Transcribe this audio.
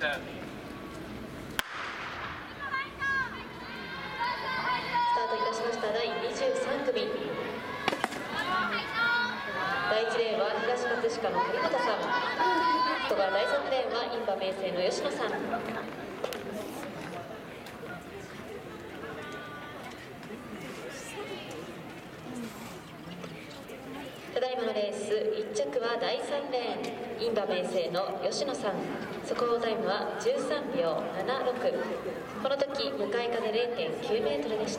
10. スタートいたしました第23組。第1レーンは東葛飾の栗本さん。外側第3レーンは印馬明星の吉野さん。ただいまのレース1着は第3レーン印馬明星の吉野さん。速報タイムは13秒76。この時向かい風 0.9 メートルでした。